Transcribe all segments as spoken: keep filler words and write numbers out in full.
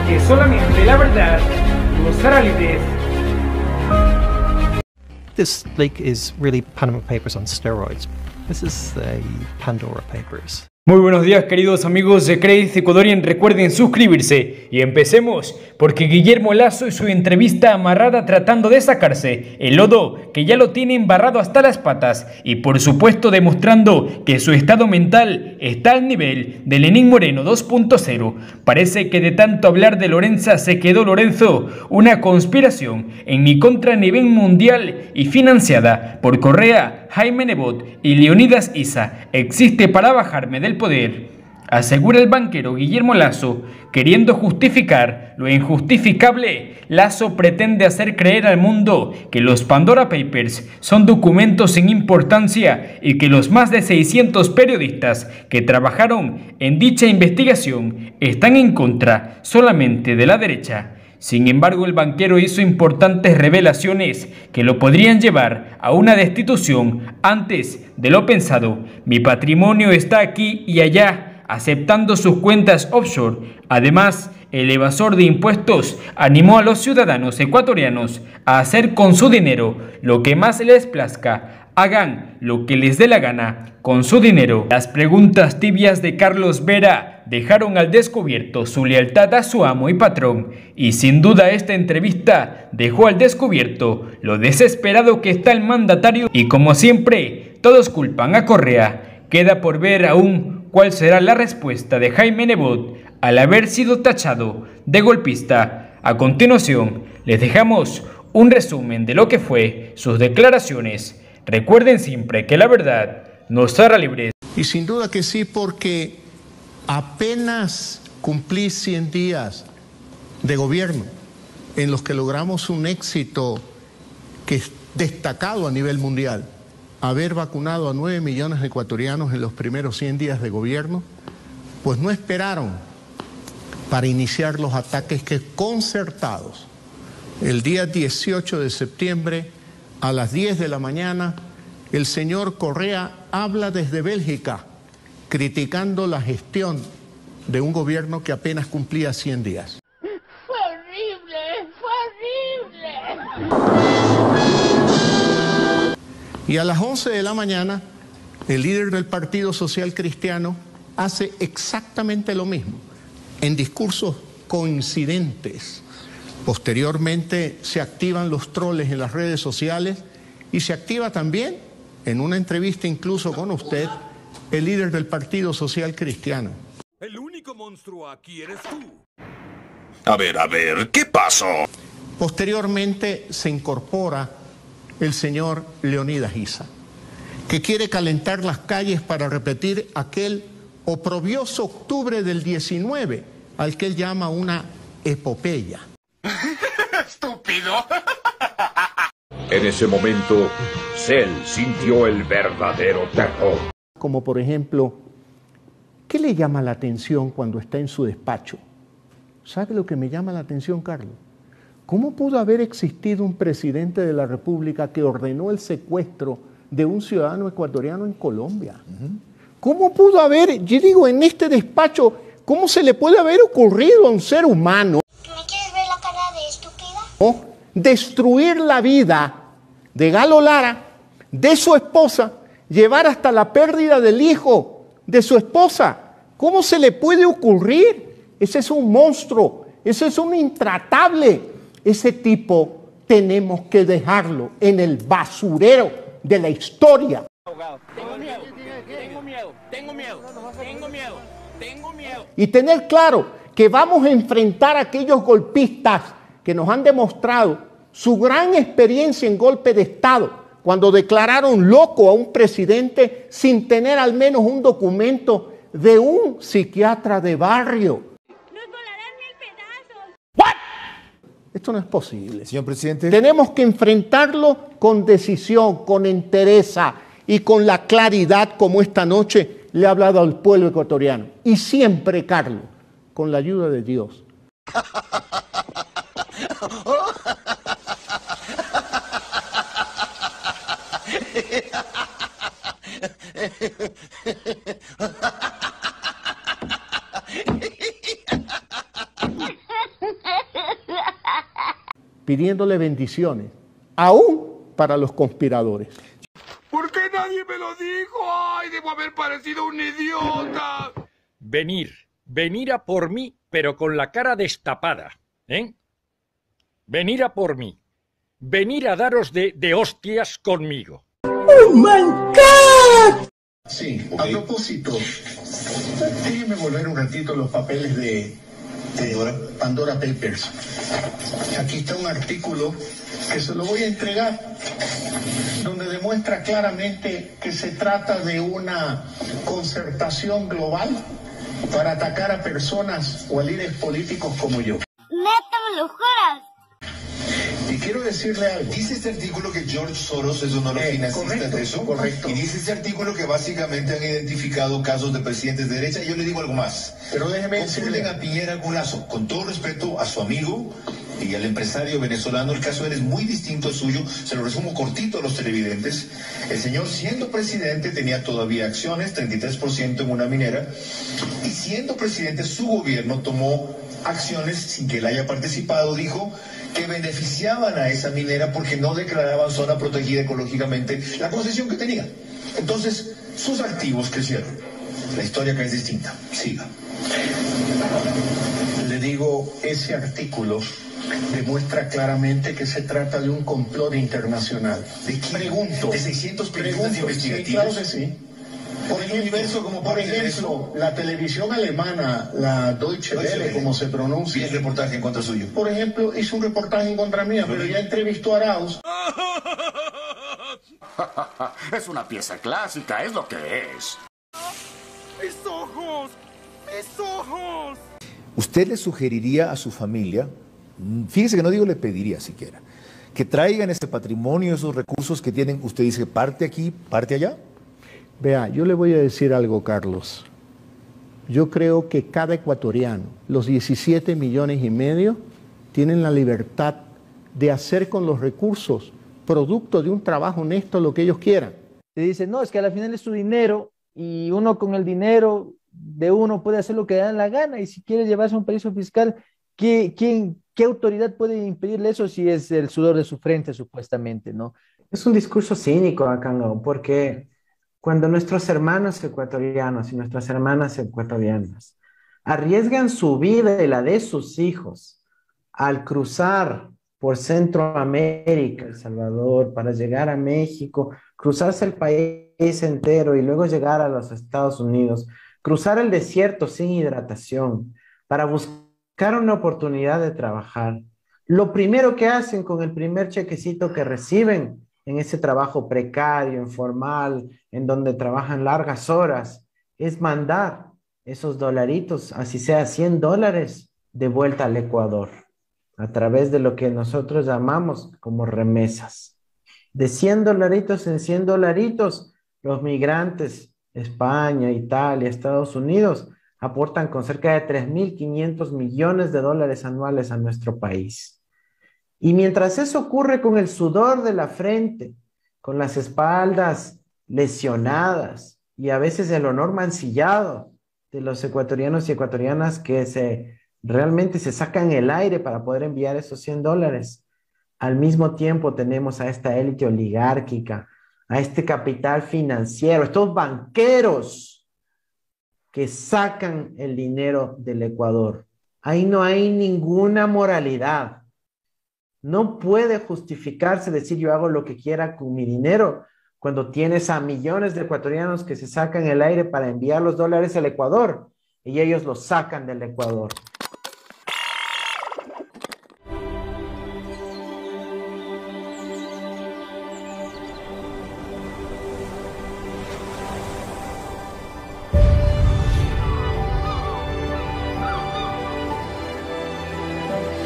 porque solamente la verdad nos hará libres. This leak is really Panama Papers on steroids. This is the Pandora Papers. Muy buenos días, queridos amigos de Credit Ecuadorian. Recuerden suscribirse y empecemos, porque Guillermo Lasso y su entrevista amarrada tratando de sacarse el lodo que ya lo tiene embarrado hasta las patas, y por supuesto demostrando que su estado mental está al nivel de Lenín Moreno dos punto cero. Parece que de tanto hablar de Lorenza se quedó Lorenzo, una conspiración en mi contra a nivel mundial y financiada por Correa, Jaime Nebot y Leonidas Issa existe para bajarme del poder, asegura el banquero Guillermo Lasso. Queriendo justificar lo injustificable, Lasso pretende hacer creer al mundo que los Pandora Papers son documentos sin importancia y que los más de seiscientos periodistas que trabajaron en dicha investigación están en contra solamente de la derecha. Sin embargo, el banquero hizo importantes revelaciones que lo podrían llevar a una destitución antes de lo pensado. Mi patrimonio está aquí y allá, aceptando sus cuentas offshore. Además, el evasor de impuestos animó a los ciudadanos ecuatorianos a hacer con su dinero lo que más les plazca. Hagan lo que les dé la gana con su dinero. Las preguntas tibias de Carlos Vera dejaron al descubierto su lealtad a su amo y patrón, y sin duda esta entrevista dejó al descubierto lo desesperado que está el mandatario, y como siempre todos culpan a Correa. Queda por ver aún cuál será la respuesta de Jaime Nebot al haber sido tachado de golpista. A continuación les dejamos un resumen de lo que fue sus declaraciones. Recuerden siempre que la verdad nos hará libres. Y sin duda que sí, porque apenas cumplí cien días de gobierno en los que logramos un éxito que es destacado a nivel mundial. Haber vacunado a nueve millones de ecuatorianos en los primeros cien días de gobierno, pues no esperaron para iniciar los ataques que concertados. El día dieciocho de septiembre, a las diez de la mañana, el señor Correa habla desde Bélgica, criticando la gestión de un gobierno que apenas cumplía cien días. ¡Fue horrible! ¡Fue horrible! Y a las once de la mañana, el líder del Partido Social Cristiano hace exactamente lo mismo, en discursos coincidentes. Posteriormente se activan los troles en las redes sociales y se activa también, en una entrevista incluso con usted, el líder del Partido Social Cristiano. El único monstruo aquí eres tú. A ver, a ver, ¿qué pasó? Posteriormente se incorpora el señor Leonidas Issa, que quiere calentar las calles para repetir aquel oprobioso octubre del diecinueve, al que él llama una epopeya. ¡Estúpido! En ese momento, Cell sintió el verdadero terror. Como por ejemplo, ¿qué le llama la atención cuando está en su despacho? ¿Sabe lo que me llama la atención, Carlos? ¿Cómo pudo haber existido un presidente de la República que ordenó el secuestro de un ciudadano ecuatoriano en Colombia? ¿Cómo pudo haber, yo digo, en este despacho, cómo se le puede haber ocurrido a un ser humano ¿Me quieres ver la cara de estúpida? ¿no? destruir la vida de Galo Lara, de su esposa, llevar hasta la pérdida del hijo de su esposa? ¿Cómo se le puede ocurrir? Ese es un monstruo, ese es un intratable. Ese tipo tenemos que dejarlo en el basurero de la historia. Tengo miedo, tengo miedo, tengo miedo, tengo miedo, tengo miedo. Y tener claro que vamos a enfrentar a aquellos golpistas que nos han demostrado su gran experiencia en golpe de Estado, cuando declararon loco a un presidente sin tener al menos un documento de un psiquiatra de barrio. Esto no es posible. Señor presidente. Tenemos que enfrentarlo con decisión, con entereza y con la claridad como esta noche le ha hablado al pueblo ecuatoriano. Y siempre, Carlos, con la ayuda de Dios. pidiéndole bendiciones, aún para los conspiradores. ¿Por qué nadie me lo dijo? ¡Ay, debo haber parecido un idiota! Venir, venir a por mí, pero con la cara destapada, ¿eh? Venir a por mí, venir a daros de, de hostias conmigo. ¡Oh, my God! Sí, okay. A propósito, déjenme volver un ratito los papeles de, de Pandora Papers. Aquí está un artículo que se lo voy a entregar, donde demuestra claramente que se trata de una concertación global para atacar a personas o a líderes políticos como yo. ¡Neta, me lo juras! Y quiero decirle algo. Dice este artículo que George Soros es uno de los eh, financistas de eso. Correcto. Y dice este artículo que básicamente han identificado casos de presidentes de derecha. Y yo le digo algo más. Pero déjeme decirle a Piñera con Lazo, con todo respeto a su amigo y al empresario venezolano, el caso de él es muy distinto al suyo. Se lo resumo cortito a los televidentes. El señor, siendo presidente, tenía todavía acciones, treinta y tres por ciento en una minera. Y siendo presidente, su gobierno tomó acciones sin que él haya participado, dijo, que beneficiaban a esa minera porque no declaraban zona protegida ecológicamente la concesión que tenía. Entonces, sus activos crecieron. La historia acá es distinta. Siga. Le digo, ese artículo demuestra claramente que se trata de un complot internacional. ¿De qué? Pregunto. ¿De seiscientos periodistas investigativos? Sí, claro que sí. Por ejemplo, universo como por ejemplo la televisión alemana, la Deutsche Welle, como se pronuncia. ¿Y el reportaje en contra suyo? Por ejemplo, hizo un reportaje en contra mía, pero ya entrevistó a Arauz. Es una pieza clásica, es lo que es. ¡Mis ojos! ¡Mis ojos! ¿Usted le sugeriría a su familia, fíjese que no digo le pediría siquiera, que traigan ese patrimonio, esos recursos que tienen, usted dice, parte aquí, parte allá? Vea, yo le voy a decir algo, Carlos. Yo creo que cada ecuatoriano, los diecisiete millones y medio, tienen la libertad de hacer con los recursos, producto de un trabajo honesto, lo que ellos quieran. Te dicen, no, es que al final es su dinero y uno con el dinero de uno puede hacer lo que le da la gana, y si quiere llevarse a un paraíso fiscal, ¿qué, quién, ¿qué autoridad puede impedirle eso si es el sudor de su frente, supuestamente, ¿no? Es un discurso cínico, Akango, porque cuando nuestros hermanos ecuatorianos y nuestras hermanas ecuatorianas arriesgan su vida y la de sus hijos al cruzar por Centroamérica, El Salvador, para llegar a México, cruzarse el país entero y luego llegar a los Estados Unidos, cruzar el desierto sin hidratación para buscar una oportunidad de trabajar, lo primero que hacen con el primer chequecito que reciben en ese trabajo precario, informal, en donde trabajan largas horas, es mandar esos dolaritos, así sea cien dólares, de vuelta al Ecuador, a través de lo que nosotros llamamos como remesas. De cien dolaritos en cien dolaritos, los migrantes, España, Italia, Estados Unidos, aportan con cerca de tres mil quinientos millones de dólares anuales a nuestro país. Y mientras eso ocurre con el sudor de la frente, con las espaldas lesionadas y a veces el honor mancillado de los ecuatorianos y ecuatorianas que se, realmente se sacan el aire para poder enviar esos cien dólares, al mismo tiempo tenemos a esta élite oligárquica, a este capital financiero, estos banqueros que sacan el dinero del Ecuador. Ahí no hay ninguna moralidad. No puede justificarse decir yo hago lo que quiera con mi dinero cuando tienes a millones de ecuatorianos que se sacan el aire para enviar los dólares al Ecuador y ellos los sacan del Ecuador.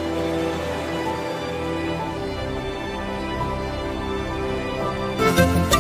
Thank you.